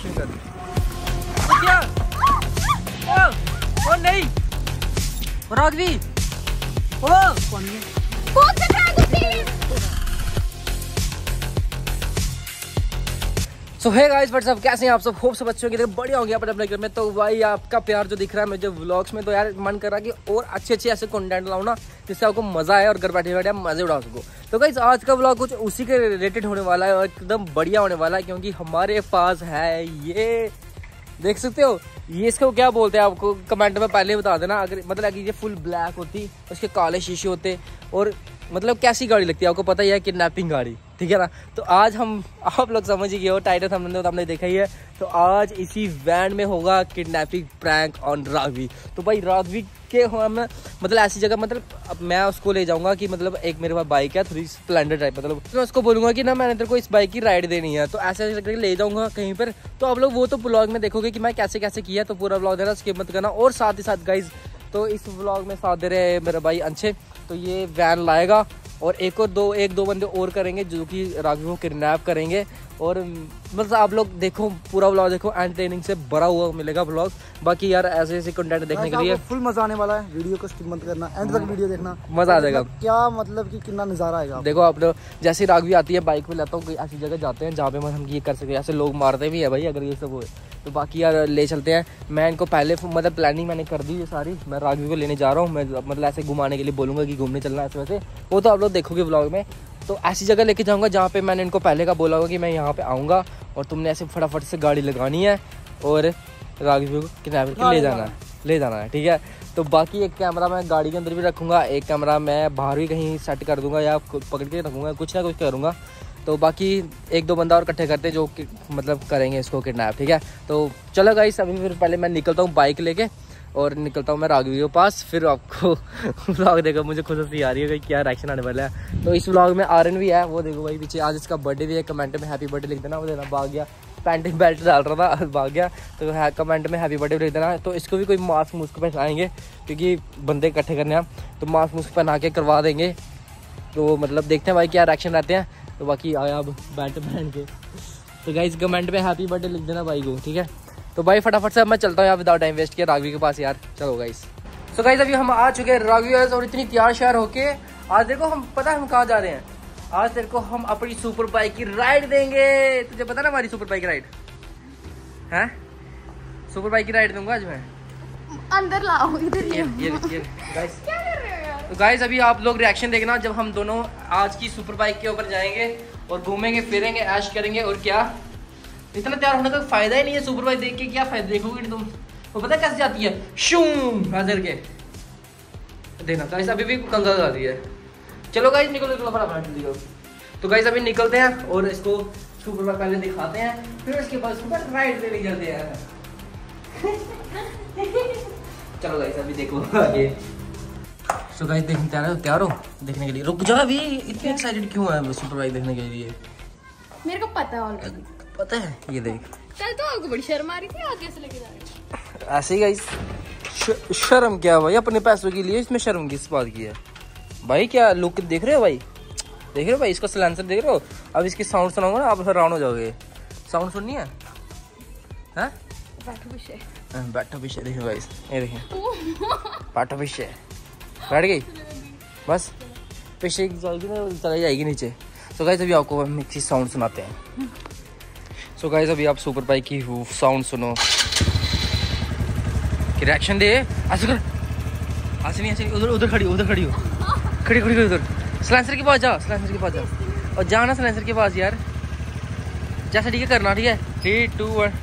Reaction कर। क्या ओ नहीं राघवी ओ कौन है? सो हे गाइस व्हाट्सअप, कैसे हैं आप सब? होप सब अच्छे होंगे, बढ़िया होंगे अपने अपने घर में। तो भाई आपका प्यार जो दिख रहा है मुझे व्लॉग्स में, तो यार मन कर रहा है कि और अच्छे ऐसे कंटेंट लाऊं ना जिससे आपको मजा आए और घर बैठे बैठे मजे उड़ा सको। तो गाइस आज का व्लॉग कुछ उसी के रिलेटेड होने वाला है और एकदम बढ़िया होने वाला है, क्योंकि हमारे पास है ये देख सकते हो, ये इसको क्या बोलते हैं आपको कमेंट में पहले बता देना। अगर मतलब ये फुल ब्लैक होती, उसके काले शीशे होते और मतलब कैसी गाड़ी लगती है आपको पता ही है, किडनैपिंग गाड़ी, ठीक है ना। तो आज हम आप लोग समझ ही गए हो, टाइटल हमने देखा ही है। तो आज इसी वैन में होगा किडनैपिंग प्रैंक ऑन राघवी। तो भाई राघवी के हम मतलब ऐसी जगह, मतलब अब मैं उसको ले जाऊंगा कि मतलब एक मेरे पास बाइक है थोड़ी स्प्लेंडर टाइप, मतलब तो मैं उसको बोलूंगा कि ना मैंने तेरे को इस बाइक की राइड देनी है, तो ऐसे करके ले जाऊंगा कहीं पर। तो आप लोग वो तो ब्लॉग में देखोगे कि मैं कैसे कैसे किया, तो पूरा ब्लॉग देना, स्किप मत करना। और साथ ही साथ गाइज तो इस व्लॉग में साथ दे रहे हैं मेरा भाई अंशे, तो ये वैन लाएगा और एक दो बंदे और करेंगे जो कि राघवी को किडनैप करेंगे। और मतलब आप लोग देखो पूरा व्लॉग देखो, एंटरटेनिंग से भरा हुआ मिलेगा व्लॉग। बाकी यार ऐसे ऐसे कंटेंट देखने के लिए फुल मजा आने वाला है, वीडियो को स्किप मत करना, एंड तक वीडियो देखना, मजा आ जाएगा। क्या मतलब कि कितना नजारा आएगा। देखो आप लोग जैसे राघवी आती है बाइक पे लेता हूँ, कोई ऐसी जगह जाते हैं जहाँ पे हम ये कर सके, ऐसे लोग मारते भी है भाई अगर ये सब हो। तो बाकी यार ले चलते हैं। मैं इनको पहले मतलब प्लानिंग मैंने कर दी है सारी, मैं राघवी को लेने जा रहा हूँ। मैं मतलब ऐसे घुमाने के लिए बोलूँगा कि घूमने चलना है ऐसे वैसे, वो तो आप लोग देखोगे व्लॉग में। तो ऐसी जगह लेके जाऊँगा जहाँ पे मैंने इनको पहले का बोला होगा कि मैं यहाँ पे आऊँगा और तुमने ऐसे फटाफट से गाड़ी लगानी है और राघवी को किडनैप करके ले जाना है, ठीक है। तो बाकी एक कैमरा मैं गाड़ी के अंदर भी रखूँगा, एक कैमरा मैं बाहर भी कहीं सेट कर दूँगा या पकड़ के रखूँगा, कुछ ना कुछ करूँगा। तो बाकी एक दो बंदा और इकट्ठे करते हैं जो कि मतलब करेंगे इसको किडनैप, ठीक है। तो चलो गाइस अभी फिर पहले मैं निकलता हूँ बाइक लेके और निकलता हूँ मैं राघवी के पास, फिर आपको व्लॉग देखो। मुझे खुद हंसी आ रही है कि क्या रिएक्शन आने वाला है। तो इस व्लॉग में आर्यन भी है, वो देखो भाई पीछे, आज इसका बर्थडे भी है। कमेंट में हैप्पी बर्थडे लिख देना, वो देना भाग गया, पैंट बेल्ट डाल रहा था भाग गया, तो कमेंट में हैप्पी बर्थडे लिख देना। तो इसको भी कोई मास्क मुस्क पहनाएंगे क्योंकि बंदे इकट्ठे करने हैं, तो मास्क मुस्क पहना के करवा देंगे। तो मतलब देखते हैं भाई क्या रिएक्शन रहते हैं। तो बाकी आया अब बैट पहन के, तो गाइस कमेंट में हैप्पी बर्थडे लिख देना भाई को, ठीक है। तो भाई फटाफट से मैं चलता हूँ यार विदाउट टाइम वेस्ट किया राघवी के पास यार। चलो गाइस, तो गाइस अभी हम आ चुके हैं राघवी और इतनी तैयार श्यार होके। आज देखो हम पता है हम कहाँ जा रहे हैं, आज तेरे को हम अपनी सुपर बाइक की राइड देंगे। तुझे पता ना हमारी सुपर बाइक की राइड है, सुपर बाइक की राइड दूंगा आज मैं। अंदर लाओ इधर गाइस। तो गाइस अभी आप लोग रिएक्शन देखना जब हम दोनों आज की सुपर बाइक के ऊपर जाएंगे और घूमेंगे फिरेंगे ऐश करेंगे। और क्या इतना तैयार होने का फायदा ही नहीं है, सुपर बाइक देख के क्या फायदा देखोगे तुम। वो पता कैसे जाती है, शूम ऐसे करके देखना। गाइस अभी भी कंगा जाती है। चलो गाइस निकलो फटाफट। तो गाइस अभी निकलते हैं और इसको सुपर बाइक पहले दिखाते हैं, फिर उसके बाद सुपर राइड पे ले जाते हैं। चलो गाइस अभी देखो आगे। सो गाइस देखने तैयार हो देखने के लिए? रुक जा अभी, इतनी एक्साइटेड क्यों है सुपर बाइक देखने के लिए? मेरे को पता है ऑलरेडी, पता है ये देख। कल तो आपको बड़ी शर्म आ रही थी, आगे से लेके जा रहे हो। ऐसे ही गाइस शर्म क्या भाई, अपने पैसों के लिए इसमें शर्म किस बात की है भाई? क्या लुक देख रहे हो भाई, देख रहे हो भाई इसका सिलेंसर देख रहे हो? अब इसकी साउंड सुनाऊंगा ना आप हैरान हो जाओगे। साउंड सुननी है? हैं बैठो पीछे देखो गाइस, ये देखिए बैठो पीछे, बैठ गई बस, पीछे चली जाएगी नीचे। तो गाइस अभी आपको हम एक चीज साउंड सुनाते हैं। सो गाइस अभी आप सुपर बाइक की साउंड सुनो, कि रिएक्शन दे। ऐसे कर, ऐसे नहीं, उधर खड़ी हो, खड़ी उधर। सिलेंसर के पास जा, और जाना सिलेंसर के पास यार, जैसा ठीक है करना, ठीक है। 3 2 1।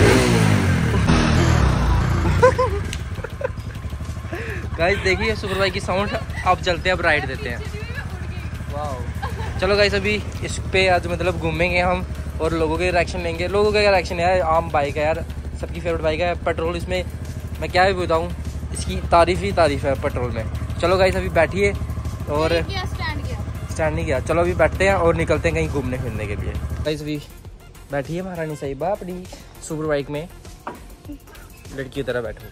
गाइस देखिए सुपर बाइक की साउंड। अब चलते हैं, अब राइड देते हैं। वाह चलो गाइस अभी इस पे आज मतलब घूमेंगे हम और लोगों के रिएक्शन लेंगे। लोगों का क्या रिएक्शन है, आम बाइक है यार, सबकी फेवरेट बाइक है। पेट्रोल इसमें मैं क्या भी बताऊँ, इसकी तारीफ ही तारीफ है पेट्रोल में। चलो गाइस अभी बैठिए और स्टैंड नहीं किया। चलो अभी बैठते हैं और निकलते हैं कहीं घूमने फिरने के लिए। गाइस अभी बैठिए महारानी साहिबा अपनी सुपर बाइक में, लड़की की तरह बैठो,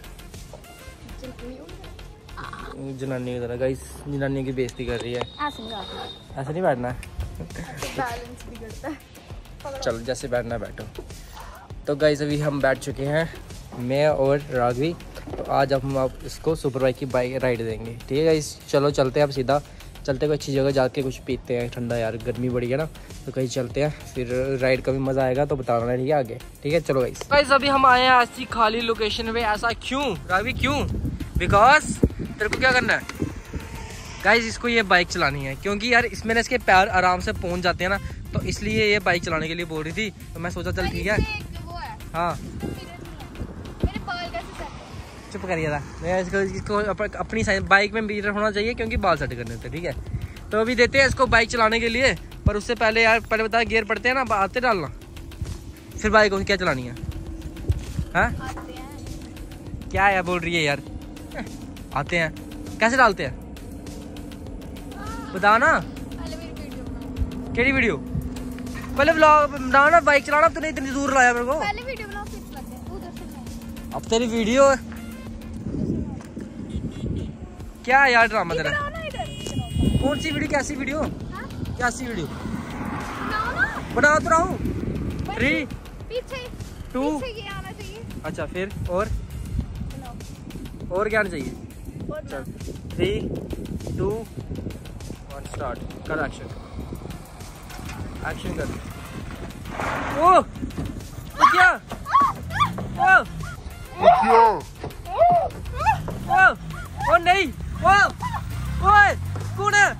जनानी की तरह। गाइस जनानियों की बेइज्जती कर रही है, ऐसे नहीं बैठना है। चलो जैसे बैठना है बैठो। तो गाइस अभी हम बैठ चुके हैं, मैं और राघवी। तो आज हम आप इसको सुपर बाइक की बाइक राइड देंगे, ठीक है गाइस। चलो चलते हैं, अब सीधा चलते कोई अच्छी जगह जाके कुछ पीते हैं ठंडा, यार गर्मी बड़ी है ना, तो कहीं चलते हैं, फिर राइड का भी मज़ा आएगा तो बताना ठीक है आगे, ठीक है। चलो गाइस अभी हम आए हैं ऐसी खाली लोकेशन पे। ऐसा क्यों राघवी, क्यों? बिकॉज तेरे को क्या करना है गाइस, इसको ये बाइक चलानी है, क्योंकि यार इसमें ना इसके पैर आराम से पहुंच जाते हैं ना, तो इसलिए ये बाइक चलाने के लिए बोल रही थी। तो मैं सोचा चल ठीक है। हाँ चुप करिए था, मैं इसको अपनी बाइक में मीटर होना चाहिए, क्योंकि बाल सेट करने होते, ठीक है। तो अभी देते हैं इसको बाइक चलाने के लिए, पर उससे पहले यार पहले बता, गियर पड़ते हैं ना, आते डालना, फिर बाइक को क्या चलानी है? हाँ क्या यार बोल रही है यार, आते हैं कैसे डालते हैं बता ना। केड़ी वीडियो? पहले व्लॉग बनाओ ना, बाइक चलाना। अब तो नहीं इतनी दूर लाया मेरे को, पहले वीडियो बनाओ फिर चलाते हैं उधर से। अब तेरी वीडियो है क्या यार, ड्रामा तेरा? कौन सी वीडियो? कैसी वीडियो? कैसी वीडियो? बना तो रहा हूँ। 3 2 अच्छा फिर और क्या आना चाहिए? 3 2 1 स्टार्ट कर। एक्शन कर। ओ क्या? ओ नहीं, ओए कौन है?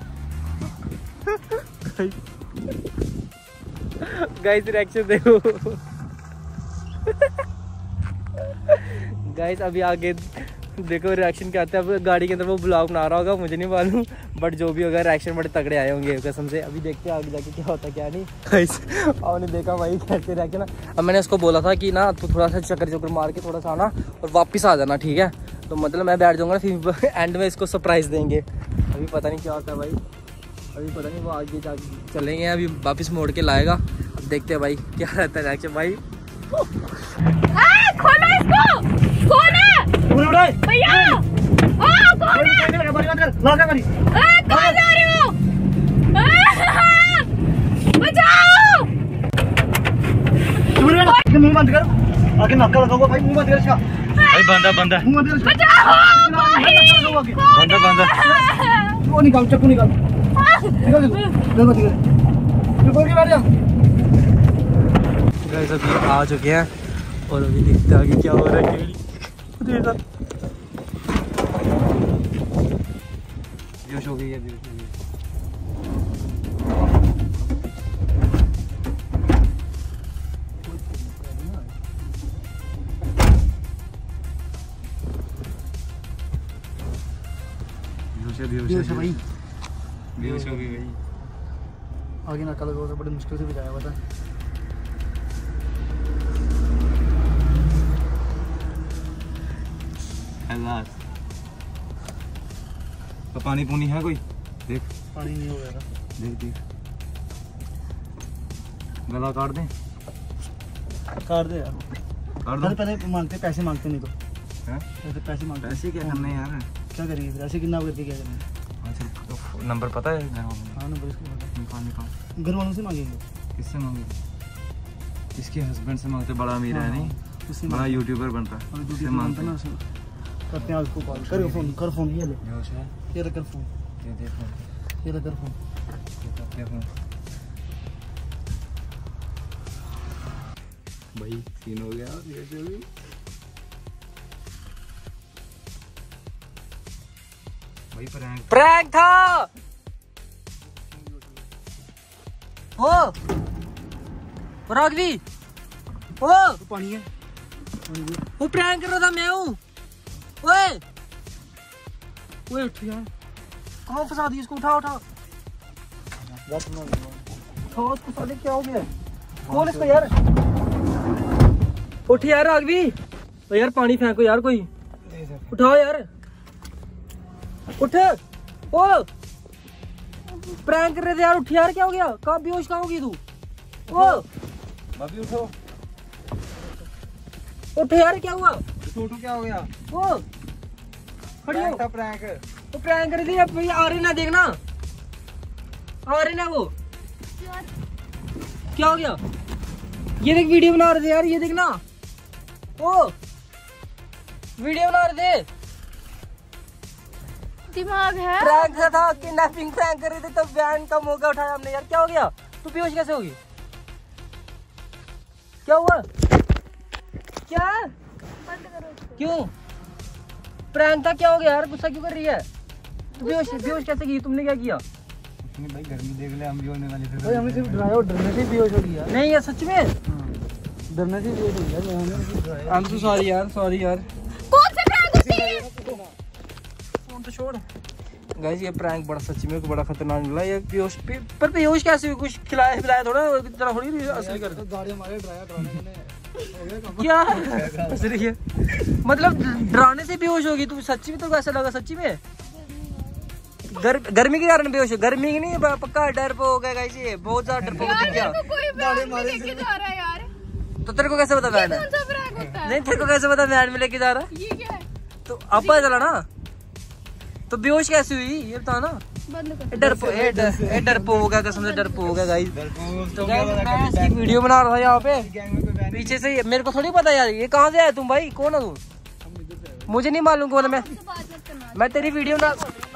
गाइस रिएक्शन देखो। गाइस अभी आगे देखो रिएक्शन क्या आता है। अब गाड़ी के अंदर वो ब्लॉग बना रहा होगा, मुझे नहीं मालूम, बट जो भी होगा रिएक्शन बड़े तगड़े आए होंगे कसम से। अभी देखते हैं आगे जाके क्या होता है क्या नहीं। गाइस आपने देखा भाई कैसे रिएक्शन। अब मैंने उसको बोला था कि ना तू थोड़ा सा चक्कर मार के थोड़ा सा आना और वापस आ जाना, ठीक है। तो मतलब मैं बैठ जाऊँगा, फिर एंड में इसको सरप्राइज़ देंगे। अभी पता नहीं क्या होता है भाई, अभी पता नहीं, वो आगे जाके चलेंगे, अभी वापस मोड़ के लाएगा। अब देखते हैं भाई क्या रहता है रिएक्शन। भाई खोलो इसको, खोलो भैया, कहाँ जा रहे हो? बचाओ! मुंह बंद कर, आगे नक्का लगाओ भाई, मुंह बंद कर इसका भाई। बंदा मुंह बंद कर इसका। बंदा वो निकाल, चक्कू निकाल, निकाल बैठ जा। गाइस अभी आ चुके हैं और अभी देखते हैं आगे क्या हो रहा है। बेहोश हो गई है, बेहोश हो गई। बेहोश है भाई, बेहोश हो गई भाई। आगे नक्का लगाओ तो बड़ी मुश्किल से बचाया पता है। तो पानी पूनी है कोई? देख पानी नहीं हो गया था। देख गला काट दे, काट दे यार, काट दो। पहले मांगते पैसे, मांगते नहीं तो हैं? पैसे मांगते। पैसे क्या करने यार? क्या करिए फिर, ऐसे किडनैप करके क्या करना? अच्छा तो नंबर पता है? हाँ नंबर इसको पता। निकाल। घर वालों से मांगेंगे। किससे मांगेंगे? इसके हस्बैंड से मांगते। बड़ा अमीर है नहीं, उससे बड़ा यूट्यूबर बनता है, उससे मांगते ना। करते हैं उसको कॉल, कर फोन, कर फोन, ये ले, ये कर फोन, दे फोन, ये कर फोन, करते फोन। भाई सीन हो गया ये भी। भाई प्रैंक था ओ राघवी, ओ पानी है, वो प्रैंक कर रहा था, मैं हूँ। ओए ओए उठ यार, कहाँ फंसा दी इसको? उठा उसको, साले क्या हो गया? खोल इसको यार, उठ यार राघवी। तो यार पानी फेंको यार, कोई उठाओ यार, उठ। ओ प्रैंक कर रहे थे यार, उठ यार, क्या हो गया? कहाँ बेहोश कहाँ होगी तू? ओ भाभी उठो, उठ यार, क्या हुआ? छोटू क्या हो गया? ओ खड़ी हो। प्रैंक वो प्रैंक कर दी, अब आ रही ना, देखना आ रही ना वो। क्या हो गया? ये देख वीडियो बना रहे थे यार, ये देख ना, ओ वीडियो बना रहे थे, दिमाग है। प्रैंक था, किडनैपिंग प्रैंक कर रहे थे, तब बैंड का मौका उठाया हमने यार। क्या हो गया, तू बेहोश कैसे होगी, क्या हुआ, क्या, बंद करो इसको। क्यों, प्रैंक था, क्या हो गया यार, गुस्सा क्यों कर रही है, तू बेहोश कैसे की, तुमने क्या किया, भाई गर्मी देख ले, हम भी होने वाले भाई हमें सिर्फ डराया और डरने से बेहोश हो गया। नहीं यार सच में, डरने से बेहोश हो गया, हमें सिर्फ डराया। I'm so sorry यार, सॉरी यार, कौन सा प्रैंक होती है? फोन तो छोड़। गाइस ये प्रैंक बड़ा सच्ची में बड़ा खतरनाक निकला ये। बेहोश पर बेहोश कैसे हुई, कुछ खिलाया पिलाया थोड़ा, इतना थोड़ी असली कर दे। गाड़ी हमारे डराने क्या हंस रही है, मतलब डराने से बेहोश होगी तू, सच्ची में तो कैसा लगा, सच्ची में गर्मी के कारण बेहोश हो, गर्मी की नहीं पक्का डर पे हो गया गाइस, ये बहुत ज्यादा डर पे हो गया। यार कोई गाड़ी में लेके जा रहा है यार, तो तेरे को कैसे पता वैन है, कौन सा प्रैंक होता है? नहीं तेरे को कैसे पता वैन में लेके जा रहा है, ये क्या है? तो अब पता चला ना, तो बेहोश कैसे हुई ये बता ना, बंद कर। डरपो हो गया, कसम से डरपो हो गया गाइस। तो मैं इसकी वीडियो बना रहा था यहाँ पे, पीछे से मेरे को थोड़ी पता यार, ये कहाँ से आया तुम भाई, कौन है तू, मुझे नहीं मालूम कौन है, बात मत करना, मैं तेरी वीडियो ना।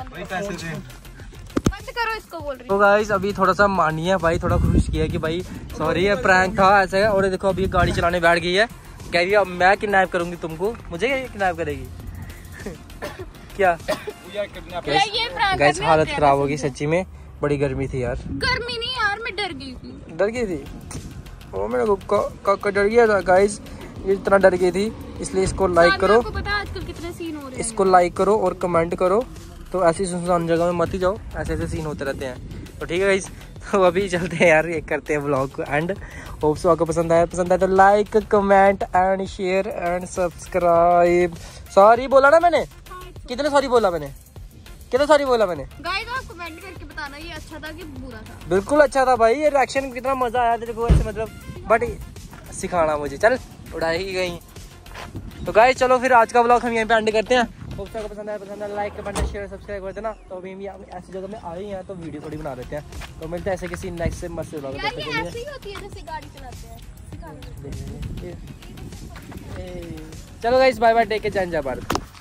बंद करो इसको, बोल रही तो गाइस अभी थोड़ा सा मानिए भाई, थोड़ा खुश किया कि भाई सॉरी ये प्रैंक था ऐसे है। और ये देखो अभी ये गाड़ी चलाने बैठ गई है, कह रही है अब मैं किडनैप करूंगी तुमको, मुझे किडनैप करेगी क्या गाइस, हालत खराब होगी सच्ची में, बड़ी गर्मी थी यार, गर्मी नहीं यार, मैं डर गई थी। डर गई थी, ओ मेरे को डर गया था गाइस, ये इतना डर गई थी, इसलिए इसको लाइक करो, आपको पता है आजकल कितने सीन हो रहे हैं, इसको लाइक करो और कमेंट करो। तो ऐसी सुनसान जगह में मत ही जाओ, ऐसे ऐसे सीन होते रहते हैं। तो ठीक है गाइस, तो अभी चलते हैं यार, ये करते हैं व्लॉग को एंड। होप सो आपको पसंद आया तो like comment and share and subscribe. Sorry बोला ना मैंने, कितने सॉरी बोला मैंने, कितना सॉरी बोला मैंने, गाइस आप कमेंट करके बताना ये अच्छा था कि बुरा था। बिल्कुल अच्छा था भाई, ये रिएक्शन कितना मजा आया तेरे को ऐसे, मतलब बट सिखाना मुझे, चल उड़ाई गई। तो गाइस चलो फिर आज का व्लॉग हम यहीं पे एंड करते हैं। होप सो आपको पसंद है लाइक कमेंट शेयर सब्सक्राइब कर देना। तो अभी भी ऐसी जगह में आ रही हैं तो वीडियो थोड़ी बना देते हैं। तो मिलते हैं ऐसे किसी नेक्स्ट से मस्त व्लॉग यार में। ये ऐसी ही होती है जैसे गाड़ी चलाते हैं, सिखाना। चलो guys bye bye, take care, जय भारत।